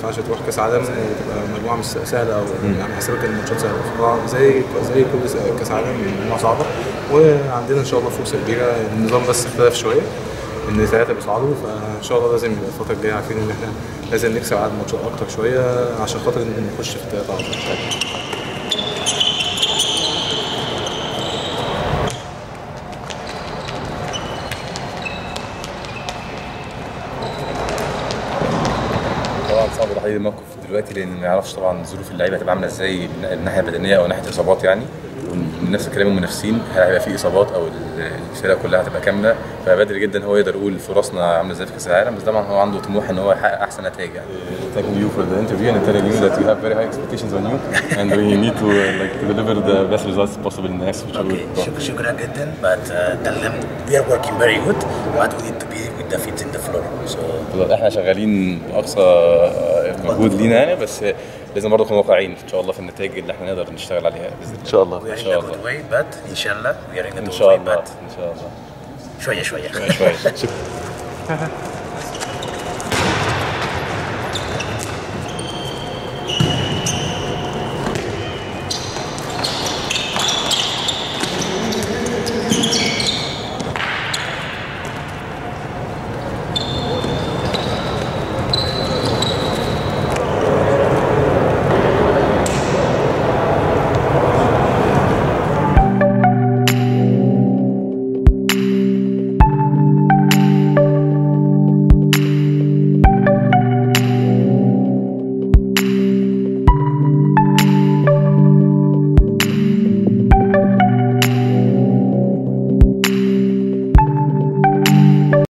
ينفعش تروح كاس عالم وتبقى مجموعه مش سهله او يعني حسابك ان الماتشات سهله. زي كل كاس عالم مجموعه صعبه، وعندنا ان شاء الله فرصه كبيره. النظام بس اختلف شويه ان ثلاثه بيصعدوا، فان شاء الله لازم يبقى الفتره الجايه عارفين ان احنا لازم نكسب عدد ماتشات اكتر شويه عشان خاطر نخش في الثلاثه على طول. طبعا صعب تحديد الموقف دلوقتي لان ما يعرفش طبعا ظروف اللعيبه هتبقى عامله ازاي من الناحيه البدنيه او ناحيه اصابات يعني، ونفس الكلام المنافسين هل هيبقى في اصابات او الفرقه كلها هتبقى كامله، فبدري جدا هو يقدر يقول فرصنا عامله ازاي في كاس العالم، بس طبعا هو عنده طموح ان هو يحقق احسن نتائج يعني. Thanking you for the interview and telling you that we have very high expectations on you and we need to to deliver the best results possible in the next future. Okay, شكرا جدا but tell them we are working very good but we need to be with the feet in the floor. So احنا شغالين باقصى مجهود لينا يعني، بس لازم برضه نكون واقعيين ان شاء الله في النتائج اللي احنا نقدر نشتغل عليها باذن الله. ان شاء الله. we are in a good way but ان شاء الله we are in a ان good شاء way الله but ان شاء الله شويه شويه.